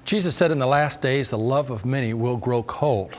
Jesus said in the last days, the love of many will grow cold.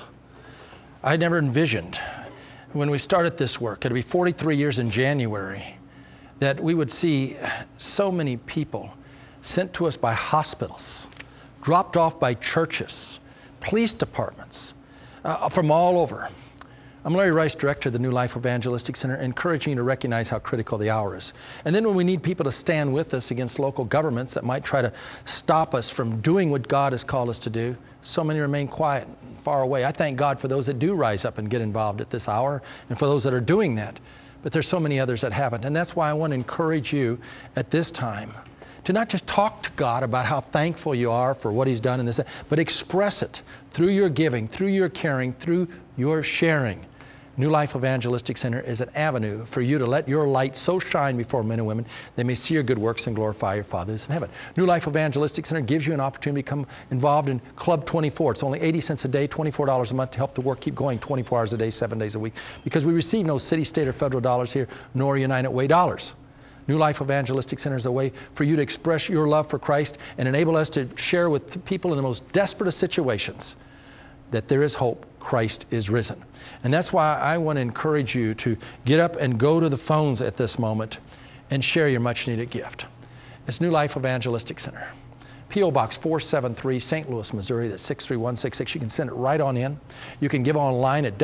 I never envisioned when we started this work, it'll be 43 years in January, that we would see so many people sent to us by hospitals, dropped off by churches, police departments, from all over. I'm Larry Rice, Director of the New Life Evangelistic Center, encouraging you to recognize how critical the hour is. And then when we need people to stand with us against local governments that might try to stop us from doing what God has called us to do, so many remain quiet and far away. I thank God for those that do rise up and get involved at this hour, and for those that are doing that. But there's so many others that haven't. And that's why I want to encourage you at this time to not just talk to God about how thankful you are for what He's done in this, but express it through your giving, through your caring, through your sharing. New Life Evangelistic Center is an avenue for you to let your light so shine before men and women they may see your good works and glorify your Father who's in heaven. New Life Evangelistic Center gives you an opportunity to become involved in Club 24. It's only 80 cents a day, $24 a month to help the work keep going 24 hours a day, 7 days a week, because we receive no city, state, or federal dollars here, nor United Way dollars. New Life Evangelistic Center is a way for you to express your love for Christ and enable us to share with people in the most desperate of situations that there is hope. Christ is risen. And that's why I want to encourage you to get up and go to the phones at this moment and share your much needed gift. It's New Life Evangelistic Center. P.O. Box 473, St. Louis, Missouri, that's 63166. You can send it right on in. You can give online at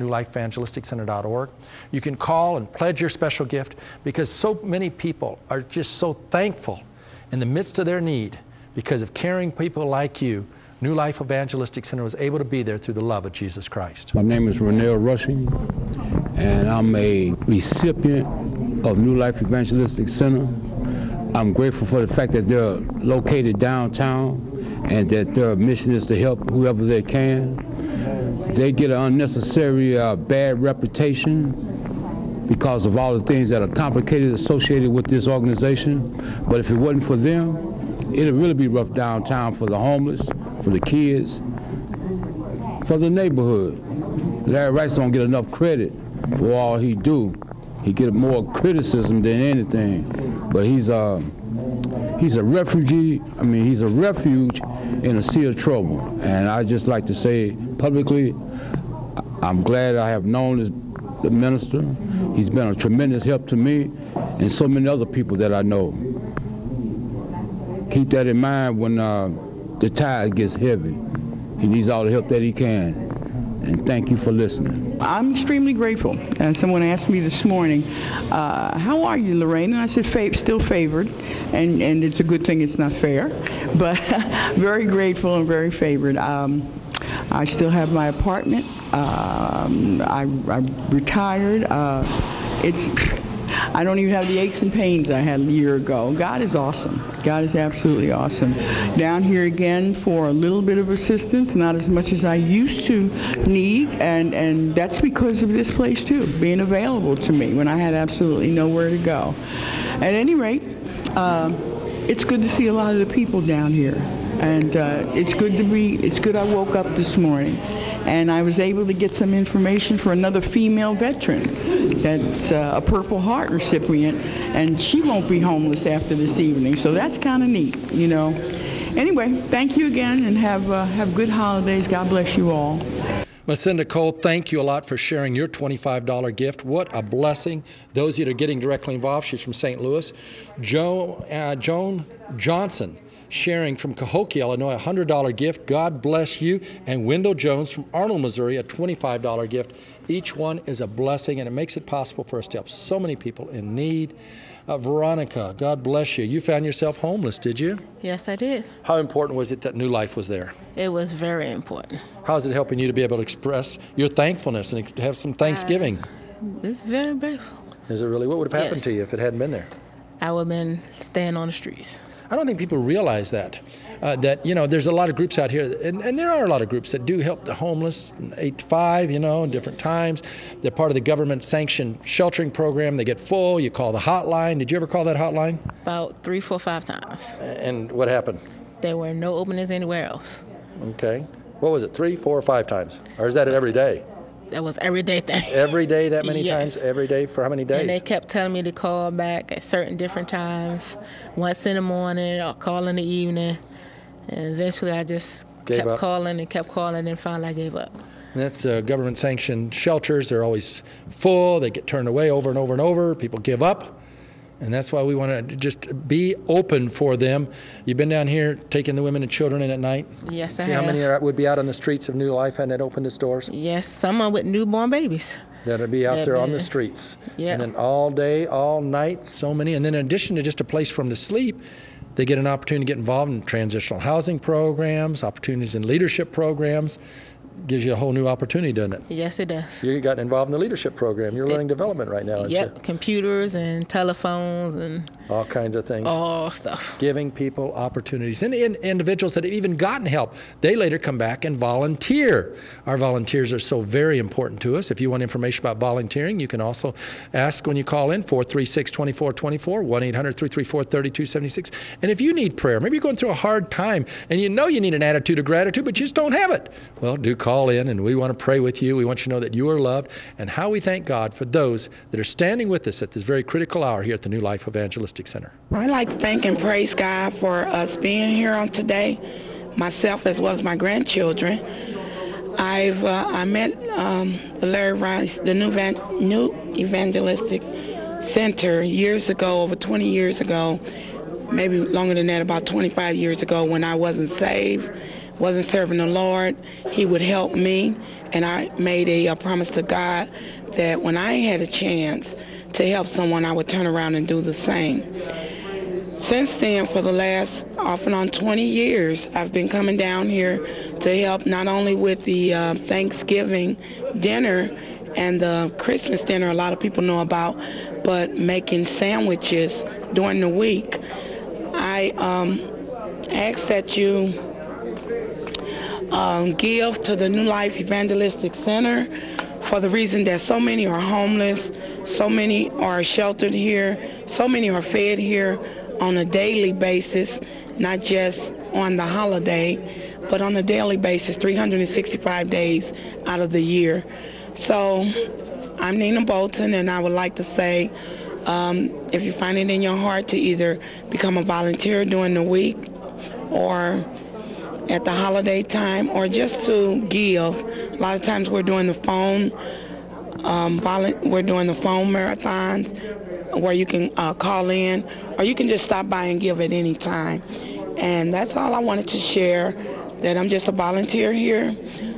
www.newlifeevangelisticcenter.org. You can call and pledge your special gift, because so many people are just so thankful in the midst of their need because of caring people like you. New Life Evangelistic Center was able to be there through the love of Jesus Christ. My name is Reverend Rushing, and I'm a recipient of New Life Evangelistic Center. I'm grateful for the fact that they're located downtown and that their mission is to help whoever they can. They get an unnecessary bad reputation because of all the things that are complicated associated with this organization. But if it wasn't for them, it'll really be rough downtown for the homeless, for the kids, for the neighborhood. Larry Rice don't get enough credit for all he do. He get more criticism than anything. But he's a refugee. I mean, he's a refuge in a sea of trouble. And I just like to say publicly, I'm glad I have known the minister. He's been a tremendous help to me and so many other people that I know. Keep that in mind when the tide gets heavy. He needs all the help that he can. And thank you for listening. I'm extremely grateful. Someone asked me this morning, how are you, Lorraine? And I said, still favored. And it's a good thing it's not fair. But very grateful and very favored. I still have my apartment. I'm retired. I don't even have the aches and pains I had a year ago. God is awesome. God is absolutely awesome. Down here again for a little bit of assistance, not as much as I used to need, and that's because of this place too, being available to me when I had absolutely nowhere to go. At any rate, it's good to see a lot of the people down here, and it's good I woke up this morning. And I was able to get some information for another female veteran that's a Purple Heart recipient, and she won't be homeless after this evening. So that's kind of neat, you know. Anyway, thank you again, and have good holidays. God bless you all. Lucinda Cole, thank you a lot for sharing your $25 gift. What a blessing. Those of you that are getting directly involved, she's from St. Louis. Joan Johnson, sharing from Cahokia, Illinois, a $100 gift. God bless you. And Wendell Jones from Arnold, Missouri, a $25 gift. Each one is a blessing, and it makes it possible for us to help so many people in need. Veronica, God bless you. You found yourself homeless, did you? Yes, I did. How important was it that New Life was there? It was very important. How is it helping you to be able to express your thankfulness and have some Thanksgiving? It's very grateful. Is it really? What would have happened to you if it hadn't been there? I would have been staying on the streets. I don't think people realize that there's a lot of groups out here, and there are a lot of groups that do help the homeless, 8 to 5, in different times. They're part of the government-sanctioned sheltering program. They get full. You call the hotline. Did you ever call that hotline? About 3, 4, 5 times. And what happened? There were no openings anywhere else. Okay. What was it, 3, 4, or 5 times? Or is that every day? That was every day thing. Every day that many Yes. times? Every day for how many days? And they kept telling me to call back at certain different times, once in the morning or call in the evening. And eventually I just Gave kept up. calling and finally I gave up. And that's government-sanctioned shelters. They're always full. They get turned away over and over and over. People give up. And that's why we want to just be open for them. You've been down here taking the women and children in at night? Yes, I See have. how many would be out on the streets of New Life hadn't it opened its doors? Yes, some are with newborn babies. That'll be out there on the streets. Yeah. And then all day, all night, so many. And then in addition to just a place for them to sleep, they get an opportunity to get involved in transitional housing programs, opportunities in leadership programs. Gives you a whole new opportunity, doesn't it? Yes, it does. You got involved in the leadership program. You're learning development right now, aren't you? Yep, computers and telephones and All kinds of things. all stuff. Giving people opportunities. And individuals that have even gotten help, they later come back and volunteer. Our volunteers are so very important to us. If you want information about volunteering, you can also ask when you call in, 436-2424, 1-800-334-3276. And if you need prayer, maybe you're going through a hard time and you know you need an attitude of gratitude, but you just don't have it. Well, do call in and we want to pray with you. We want you to know that you are loved and how we thank God for those that are standing with us at this very critical hour here at the New Life Evangelistic Center. I'd like to thank and praise God for us being here on today, myself as well as my grandchildren. I met Larry Rice, the New Evangelistic Center years ago, over 20 years ago, maybe longer than that, about 25 years ago when I wasn't saved, wasn't serving the Lord. He would help me, and I made a promise to God that when I had a chance to help someone, I would turn around and do the same. Since then, for the last off and on 20 years, I've been coming down here to help not only with the Thanksgiving dinner and the Christmas dinner a lot of people know about, but making sandwiches during the week. I ask that you give to the New Life Evangelistic Center for the reason that so many are homeless, so many are sheltered here, so many are fed here on a daily basis, not just on the holiday, but on a daily basis, 365 days out of the year. So I'm Nina Bolton, and I would like to say, if you find it in your heart to either become a volunteer during the week or at the holiday time, or just to give. A lot of times we're doing the phone marathons where you can call in, or you can just stop by and give at any time. And that's all I wanted to share, that I'm just a volunteer here.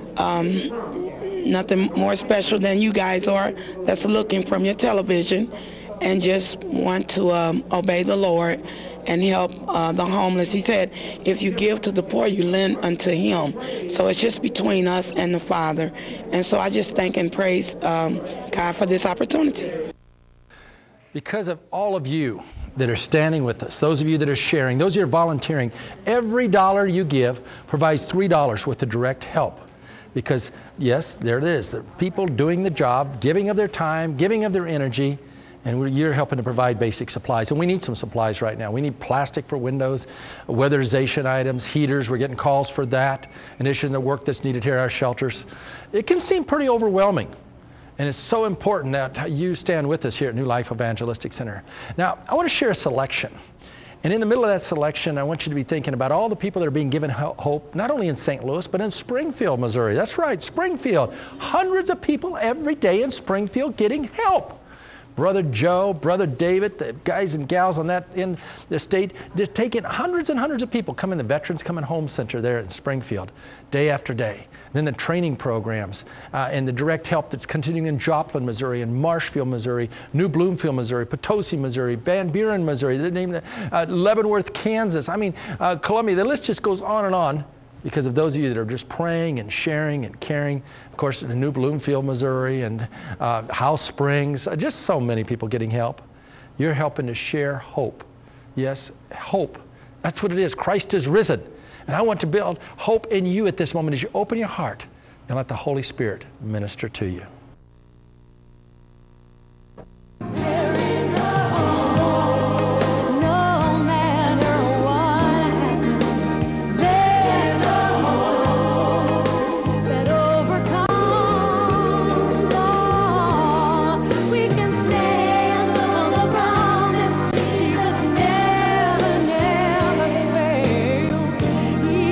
Nothing more special than you guys are that's looking from your television and just want to obey the Lord and help the homeless. He said, if you give to the poor, you lend unto him. So it's just between us and the Father. And so I just thank and praise God for this opportunity. Because of all of you that are standing with us, those of you that are sharing, those of you that are volunteering, every dollar you give provides $3 worth of direct help. Because, yes, there it is. The people doing the job, giving of their time, giving of their energy, and you're helping to provide basic supplies. And we need some supplies right now. We need plastic for windows, weatherization items, heaters. We're getting calls for that, in addition to the work that's needed here at our shelters. It can seem pretty overwhelming. And it's so important that you stand with us here at New Life Evangelistic Center. Now, I want to share a selection. And in the middle of that selection, I want you to be thinking about all the people that are being given hope, not only in St. Louis, but in Springfield, Missouri. That's right, Springfield. Hundreds of people every day in Springfield getting help. Brother Joe, Brother David, the guys and gals on that in the state, just taking hundreds and hundreds of people coming, the Veterans Coming Home Center there in Springfield, day after day. Then the training programs and the direct help that's continuing in Joplin, Missouri, and Marshfield, Missouri, New Bloomfield, Missouri, Potosi, Missouri, Van Buren, Missouri, Leavenworth, Kansas. I mean, Columbia. The list just goes on and on. Because of those of you that are just praying and sharing and caring. Of course, in New Bloomfield, Missouri, and House Springs, just so many people getting help. You're helping to share hope. Yes, hope. That's what it is. Christ is risen. And I want to build hope in you at this moment as you open your heart and let the Holy Spirit minister to you. Jesus never, never fails. He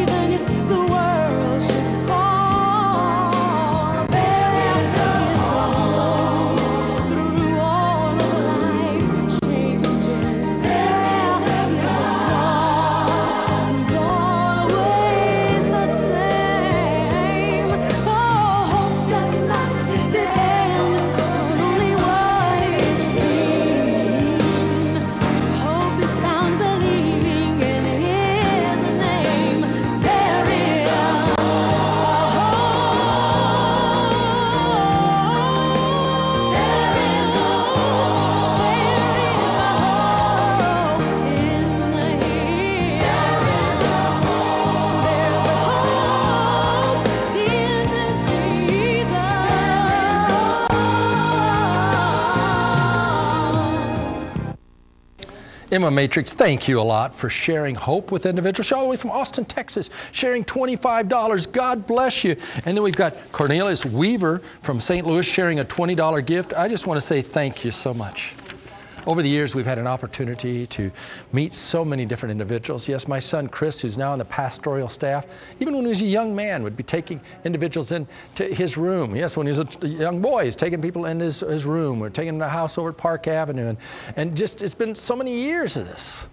Emma Matrix, thank you a lot for sharing hope with individuals all the way from Austin, Texas, sharing $25. God bless you. And then we've got Cornelius Weaver from St. Louis sharing a $20 gift. I just want to say thank you so much. Over the years, we've had an opportunity to meet so many different individuals. Yes, my son Chris, who's now on the pastoral staff, even when he was a young man, would be taking individuals into his room. Yes, when he was a young boy, he's taking people in his room. We're taking him to a house over at Park Avenue. And just, it's been so many years of this.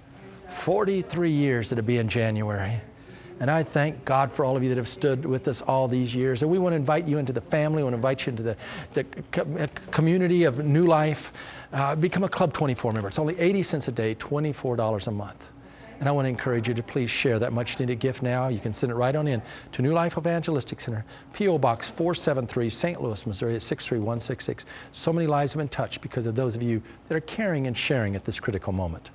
43 years it'll be in January. And I thank God for all of you that have stood with us all these years. And we want to invite you into the family. We want to invite you into the community of New Life. Become a Club 24 member. It's only 80 cents a day, $24 a month. And I want to encourage you to please share that much needed gift now. You can send it right on in to New Life Evangelistic Center, P.O. Box 473, St. Louis, Missouri at 63166. So many lives have been touched because of those of you that are caring and sharing at this critical moment.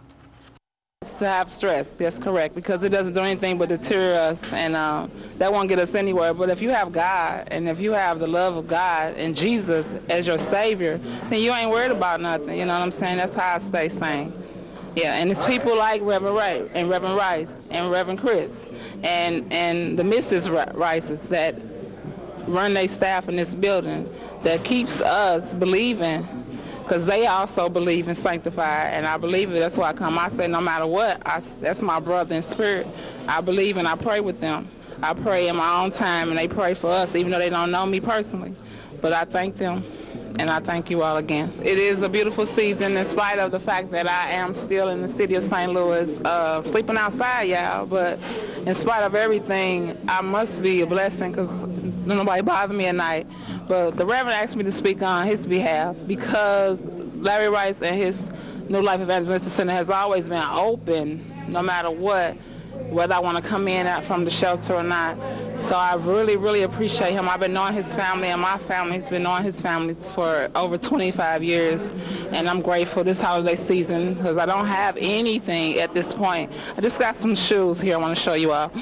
To have stress, that's correct, because it doesn't do anything but deter us, and that won't get us anywhere. But if you have God, and if you have the love of God and Jesus as your Savior, then you ain't worried about nothing, you know what I'm saying? That's how I stay sane. Yeah, and it's people like Reverend Ray and Reverend Rice and Reverend Chris and the Mrs. Rices that run their staff in this building that keeps us believing, because they also believe in sanctified, and I believe it. That's why I come. I say no matter what, that's my brother in spirit. I believe and I pray with them. I pray in my own time, and they pray for us, even though they don't know me personally. But I thank them, and I thank you all again. It is a beautiful season in spite of the fact that I am still in the city of St. Louis, sleeping outside, y'all. But in spite of everything, I must be a blessing because nobody bother me at night. But the Reverend asked me to speak on his behalf because Larry Rice and his New Life Evangelistic Center has always been open, no matter what, whether I want to come in from the shelter or not. So I really, really appreciate him. I've been knowing his family, and my family's been knowing his families for over 25 years, and I'm grateful this holiday season because I don't have anything at this point. I just got some shoes here I want to show you all.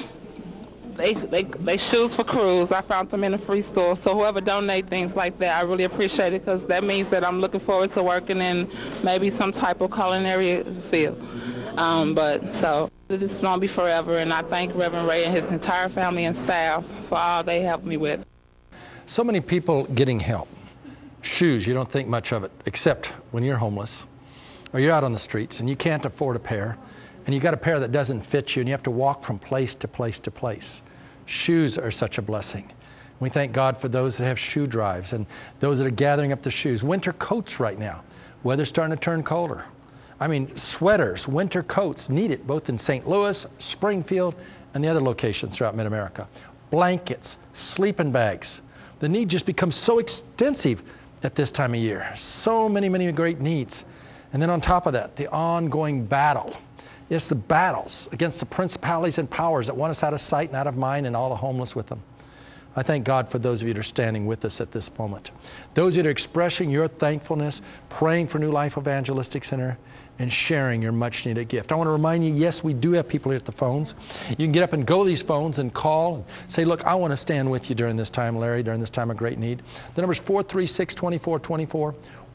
They shoes for cruise. I found them in a free store. So whoever donate things like that, I really appreciate it because that means that I'm looking forward to working in maybe some type of culinary field. But so this is gonna be forever, and I thank Reverend Ray and his entire family and staff for all they helped me with. So many people getting help. Shoes, you don't think much of it, except when you're homeless or you're out on the streets and you can't afford a pair, and you got a pair that doesn't fit you, and you have to walk from place to place to place. Shoes are such a blessing. We thank God for those that have shoe drives and those that are gathering up the shoes. Winter coats right now. Weather's starting to turn colder. I mean, sweaters, winter coats needed both in St. Louis, Springfield, and the other locations throughout Mid-America. Blankets, sleeping bags. The need just becomes so extensive at this time of year. So many, many great needs. And then on top of that, the ongoing battle. Yes, the battles against the principalities and powers that want us out of sight and out of mind, and all the homeless with them. I thank God for those of you that are standing with us at this moment. Those that are expressing your thankfulness, praying for New Life Evangelistic Center, and sharing your much needed gift. I want to remind you, yes, we do have people here at the phones. You can get up and go to these phones and call and say, look, I want to stand with you during this time, Larry, during this time of great need. The number is 436-2424,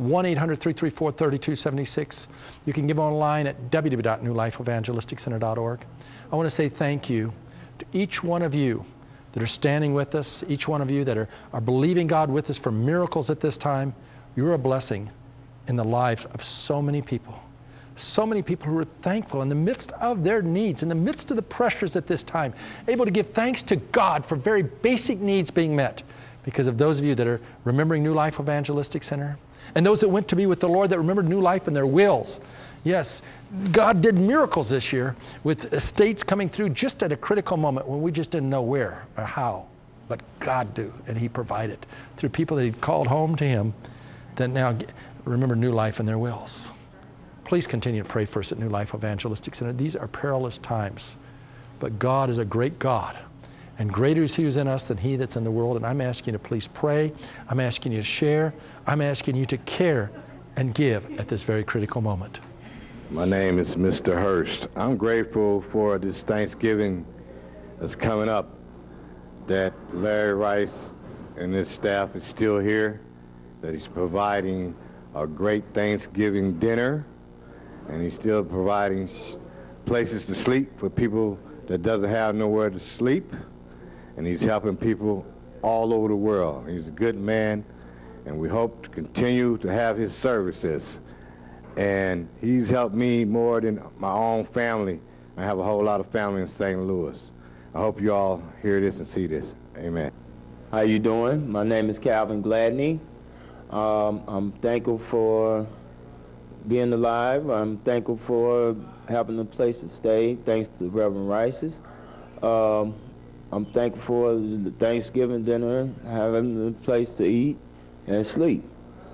1-800-334-3276. You can give online at www.newlifeevangelisticcenter.org. I want to say thank you to each one of you that are standing with us, each one of you that are believing God with us for miracles at this time. You're a blessing in the lives of so many people. So many people who are thankful in the midst of their needs, in the midst of the pressures at this time, able to give thanks to God for very basic needs being met because of those of you that are remembering New Life Evangelistic Center, and those that went to be with the Lord that remembered new life in their wills. Yes, God did miracles this year with estates coming through just at a critical moment when we just didn't know where or how, but God do, and He provided through people that He'd called home to Him that now remember new life in their wills. Please continue to pray for us at New Life Evangelistic Center. These are perilous times, but God is a great God, and greater is He who's in us than he that's in the world. And I'm asking you to please pray. I'm asking you to share. I'm asking you to care and give at this very critical moment. My name is Mr. Hurst. I'm grateful for this Thanksgiving that's coming up, that Larry Rice and his staff is still here, that he's providing a great Thanksgiving dinner, and he's still providing places to sleep for people that doesn't have nowhere to sleep, and he's helping people all over the world. He's a good man, and we hope to continue to have his services. And he's helped me more than my own family. I have a whole lot of family in St. Louis. I hope you all hear this and see this. Amen. How you doing? My name is Calvin Gladney. I'm thankful for being alive. I'm thankful for having a place to stay, thanks to Reverend Rice's. I'm thankful for the Thanksgiving dinner, having a place to eat and sleep.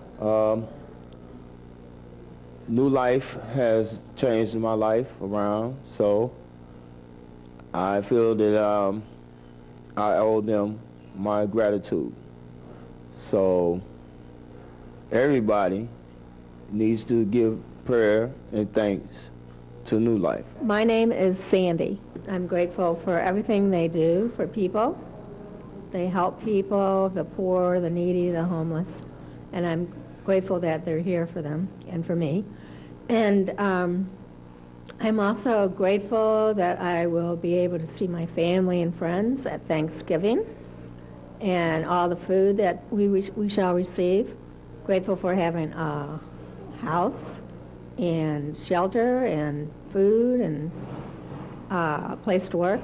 New Life has changed my life around, so I feel that I owe them my gratitude. So everybody needs to give prayer and thanks to New Life. My name is Sandy. I'm grateful for everything they do for people. They help people, the poor, the needy, the homeless, and I'm grateful that they're here for them and for me. And I'm also grateful that I will be able to see my family and friends at Thanksgiving and all the food that we shall receive. Grateful for having a house and shelter and food and a place to work.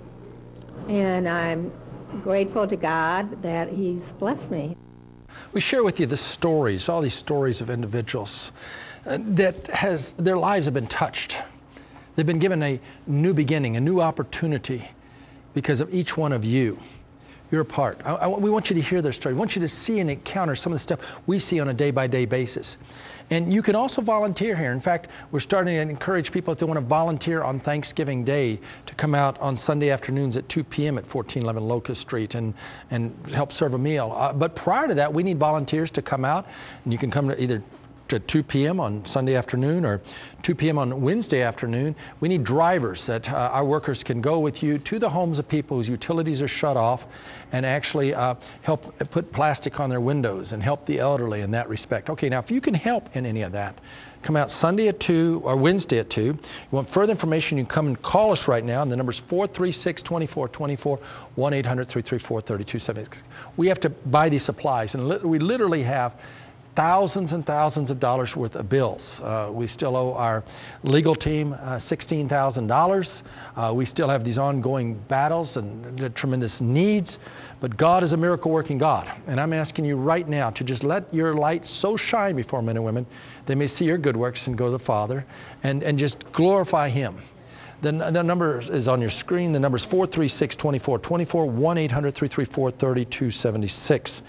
And I'm grateful to God that He's blessed me. We share with you the stories, all these stories of individuals that their lives have been touched. They've been given a new beginning, a new opportunity because of each one of you. You're a part. We want you to hear their story. We want you to see and encounter some of the stuff we see on a day-by-day basis. And you can also volunteer here. In fact, we're starting to encourage people if they want to volunteer on Thanksgiving Day to come out on Sunday afternoons at 2 p.m. at 1411 Locust Street and help serve a meal. But prior to that, we need volunteers to come out, and you can come to either at 2 p.m. on Sunday afternoon or 2 p.m. on Wednesday afternoon. We need drivers that our workers can go with you to the homes of people whose utilities are shut off and actually help put plastic on their windows and help the elderly in that respect. Okay, now if you can help in any of that, come out Sunday at 2 or Wednesday at 2. You want further information, you can come and call us right now, and the number is 436-2424, 1-800-334-3276. We have to buy these supplies, and we literally have thousands and thousands of dollars worth of bills. We still owe our legal team $16,000. We still have these ongoing battles and tremendous needs, but God is a miracle working God. And I'm asking you right now to just let your light so shine before men and women, they may see your good works and go to the Father and just glorify Him. The number is on your screen. The number is 436-2424, 1-800-334-3276.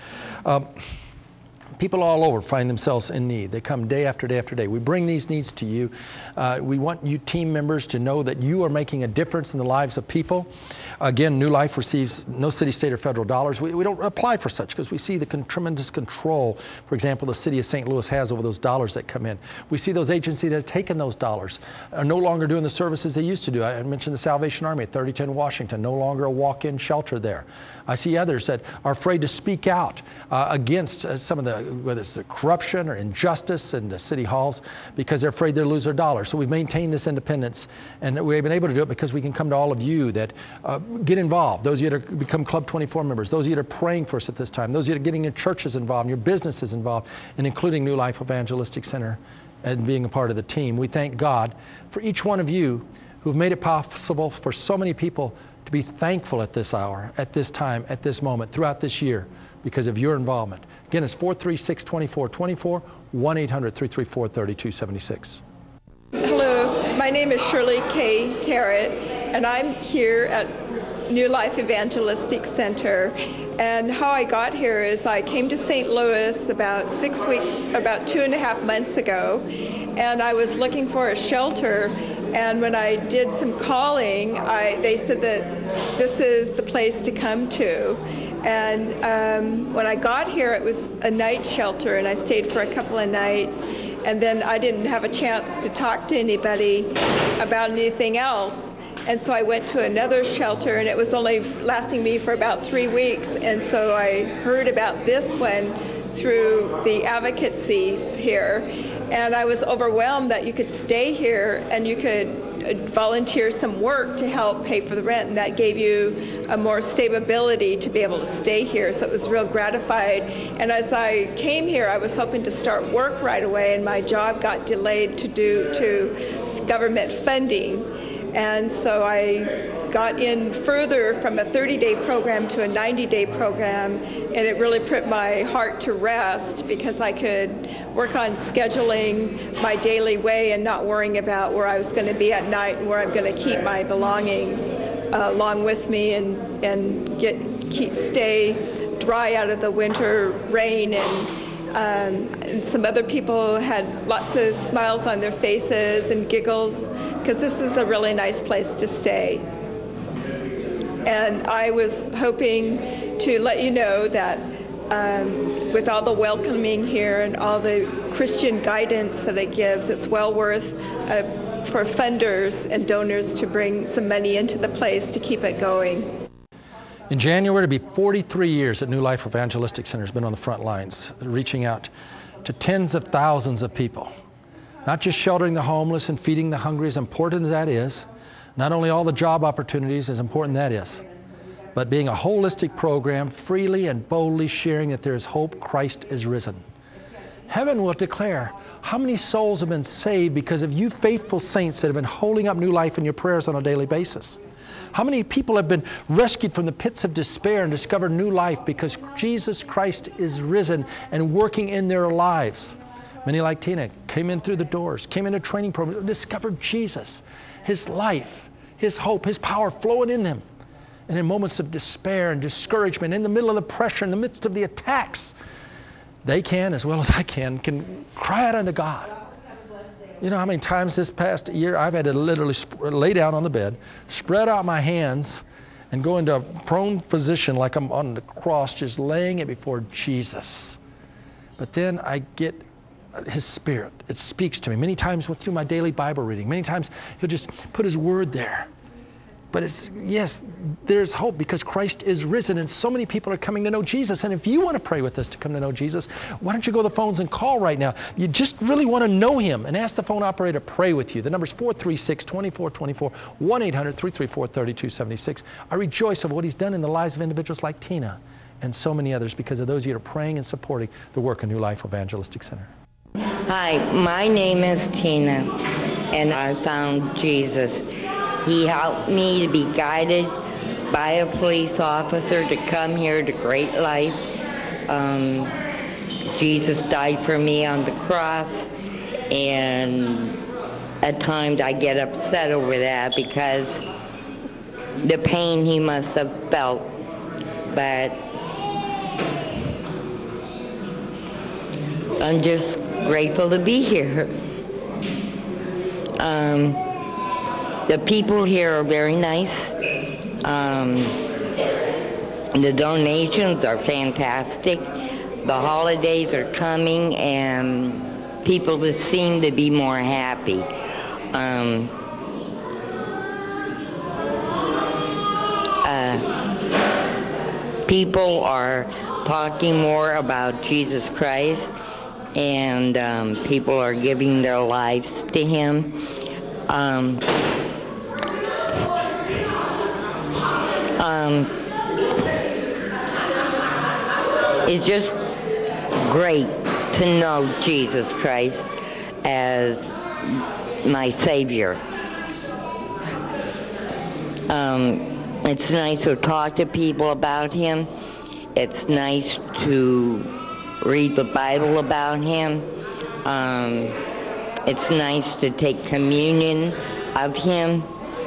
People all over find themselves in need. They come day after day after day. We bring these needs to you. We want you team members to know that you are making a difference in the lives of people. Again, New Life receives no city, state, or federal dollars. We don't apply for such because we see the tremendous control, for example, the city of St. Louis has over those dollars that come in. We see those agencies that have taken those dollars are no longer doing the services they used to do. I mentioned the Salvation Army at 3010 Washington, no longer a walk-in shelter there. I see others that are afraid to speak out against some of the, whether it's the corruption or injustice in the city halls, because they're afraid they'll lose their dollars. So we've maintained this independence, and we've been able to do it because we can come to all of you that get involved. Those of you that are become Club 24 members, those of you that are praying for us at this time, those of you that are getting your churches involved, your businesses involved, and including New Life Evangelistic Center and being a part of the team. We thank God for each one of you who've made it possible for so many people to be thankful at this hour, at this time, at this moment, throughout this year, because of your involvement. Again, it's 436-2424, 1-800-334-3276. Hello, my name is Shirley K. Tarrant, and I'm here at New Life Evangelistic Center. And how I got here is I came to St. Louis about 2.5 months ago, and I was looking for a shelter. And when I did some calling, they said that this is the place to come to. And when I got here, it was a night shelter, and I stayed for a couple of nights. And then I didn't have a chance to talk to anybody about anything else. And so I went to another shelter, and it was only lasting me for about 3 weeks. And so I heard about this one through the advocacies here. And I was overwhelmed that you could stay here and you could volunteer some work to help pay for the rent, and that gave you a more stability to be able to stay here. So it was real gratified. And as I came here, I was hoping to start work right away, and my job got delayed due to government funding. And so I got in further from a 30-day program to a 90-day program, and it really put my heart to rest because I could work on scheduling my daily way and not worrying about where I was going to be at night and where I'm going to keep my belongings along with me and stay dry out of the winter rain. And some other people had lots of smiles on their faces and giggles because this is a really nice place to stay. And I was hoping to let you know that with all the welcoming here and all the Christian guidance that it gives, it's well worth for funders and donors to bring some money into the place to keep it going. In January, it'll be 43 years that New Life Evangelistic Center has been on the front lines, reaching out to tens of thousands of people. Not just sheltering the homeless and feeding the hungry, as important as that is, not only all the job opportunities, as important that is, but being a holistic program, freely and boldly sharing that there is hope, Christ is risen. Heaven will declare how many souls have been saved because of you faithful saints that have been holding up New Life in your prayers on a daily basis. How many people have been rescued from the pits of despair and discovered new life because Jesus Christ is risen and working in their lives. Many like Tina came in through the doors, came into a training program, discovered Jesus, His life, His hope, His power flowing in them. And in moments of despair and discouragement, in the middle of the pressure, in the midst of the attacks, they can, as well as I can cry out unto God. You know how many times this past year I've had to literally lay down on the bed, spread out my hands, and go into a prone position like I'm on the cross, just laying it before Jesus. But then I get His Spirit. It speaks to me. Many times through my daily Bible reading. Many times He'll just put His Word there. But it's, yes, there's hope because Christ is risen and so many people are coming to know Jesus. And if you want to pray with us to come to know Jesus, why don't you go to the phones and call right now? You just really want to know Him and ask the phone operator to pray with you. The number's 436-2424, 1-800-334-3276. I rejoice of what He's done in the lives of individuals like Tina and so many others because of those of you that are praying and supporting the work of New Life Evangelistic Center. Hi, my name is Tina, and I found Jesus. He helped me to be guided by a police officer to come here to Great Life. Jesus died for me on the cross, and at times I get upset over that because the pain He must have felt. But I'm just grateful to be here. The people here are very nice. The donations are fantastic. The holidays are coming and people just seem to be more happy. People are talking more about Jesus Christ, and people are giving their lives to Him. It's just great to know Jesus Christ as my Savior. It's nice to talk to people about Him. It's nice to read the Bible about Him. It's nice to take communion of Him.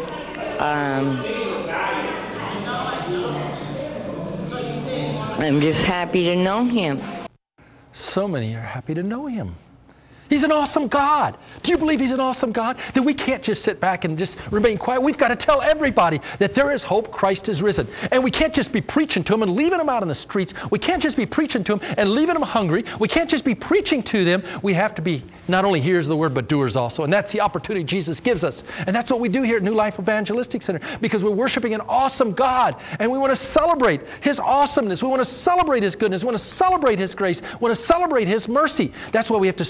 I'm just happy to know Him. So many are happy to know Him. He's an awesome God. Do you believe He's an awesome God? That we can't just sit back and just remain quiet. We've got to tell everybody that there is hope, Christ is risen. And we can't just be preaching to them and leaving them out in the streets. We can't just be preaching to them and leaving them hungry. We can't just be preaching to them. We have to be not only hearers of the word, but doers also. And that's the opportunity Jesus gives us. And that's what we do here at New Life Evangelistic Center, because we're worshiping an awesome God. And we want to celebrate His awesomeness. We want to celebrate His goodness. We want to celebrate His grace. We want to celebrate His mercy. That's why we have to stand steadfast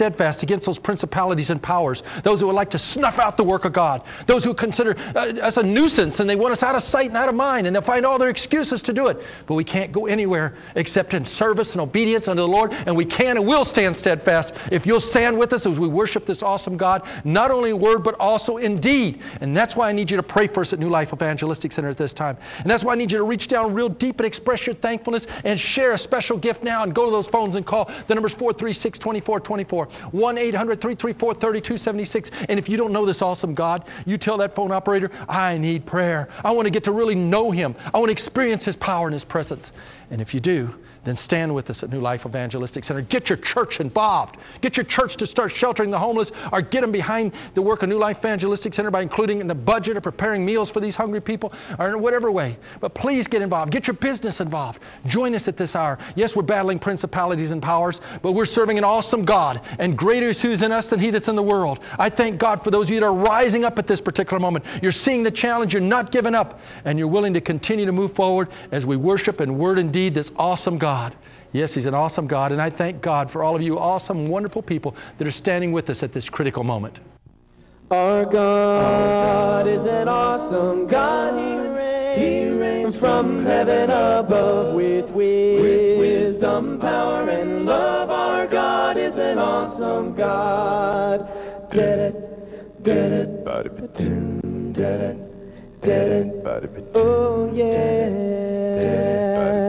steadfast against those principalities and powers, those who would like to snuff out the work of God, those who consider us a nuisance and they want us out of sight and out of mind, and they'll find all their excuses to do it. But we can't go anywhere except in service and obedience unto the Lord, and we can and will stand steadfast if you'll stand with us as we worship this awesome God, not only in word but also in deed. And that's why I need you to pray for us at New Life Evangelistic Center at this time. And that's why I need you to reach down real deep and express your thankfulness and share a special gift now, and go to those phones and call. The number's 436-2424, 1-800-334-3276. And if you don't know this awesome God, you tell that phone operator, I need prayer. I want to get to really know Him. I want to experience His power and His presence. And if you do, then stand with us at New Life Evangelistic Center. Get your church involved. Get your church to start sheltering the homeless, or get them behind the work of New Life Evangelistic Center by including in the budget or preparing meals for these hungry people, or in whatever way. But please get involved. Get your business involved. Join us at this hour. Yes, we're battling principalities and powers, but we're serving an awesome God, and greater is who's in us than he that's in the world. I thank God for those of you that are rising up at this particular moment. You're seeing the challenge. You're not giving up, and you're willing to continue to move forward as we worship in word and deed this awesome God. Yes, He's an awesome God, and I thank God for all of you awesome, wonderful people that are standing with us at this critical moment. Our God is an awesome God. He reigns from heaven above with wisdom, power, and love. Our God is an awesome God. Oh, yeah.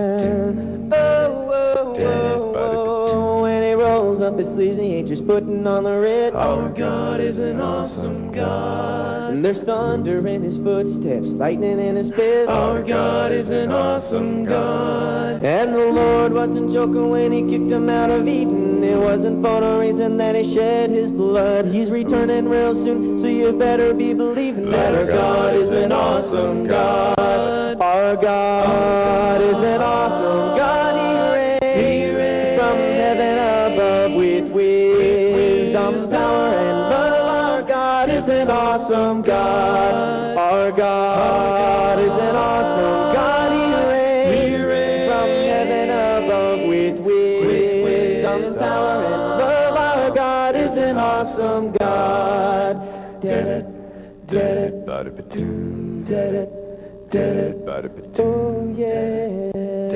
When He rolls up His sleeves, He ain't just putting on the red. Our God is an awesome God. And there's thunder in His footsteps, lightning in His fist. Our God is an awesome God. And the Lord wasn't joking when He kicked him out of Eden. It wasn't for no reason that He shed His blood. He's returning real soon, so you better be believing that our God is an awesome God. Our God is an awesome God. He reigns from heaven above with wisdom, power, and love. Our God is an awesome God. Our God is an awesome God. He reigns from heaven above with wisdom, power, and love. Our God is an awesome God. Oh, yeah.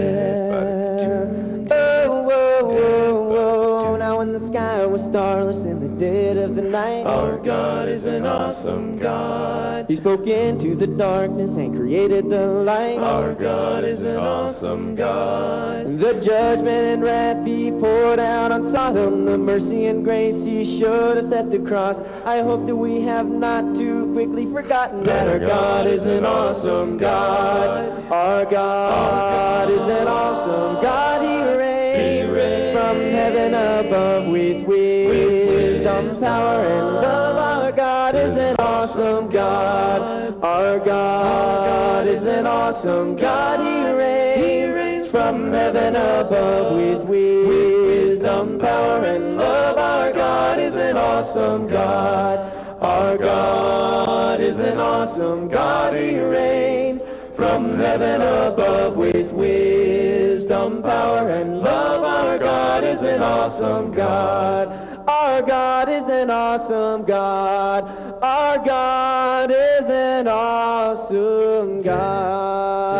Oh, now when the sky was starless in the dead of the night, our God is an awesome God. He spoke into the darkness and created the light. Our God is an awesome God. The judgment and wrath He poured out on Sodom, the mercy and grace He showed us at the cross. I hope that we have not too quickly forgotten that our God is an awesome God. Our God is an awesome God. He reigns from heaven above with wisdom, power, and love. Our God is an awesome God. Our God is an awesome God. He reigns from heaven above with wisdom, power, and love. Our God is an awesome God. Our God is an awesome God. He reigns from heaven above with wisdom, power, and love. Our God is an awesome God. Our God is an awesome God. Our God is an awesome God.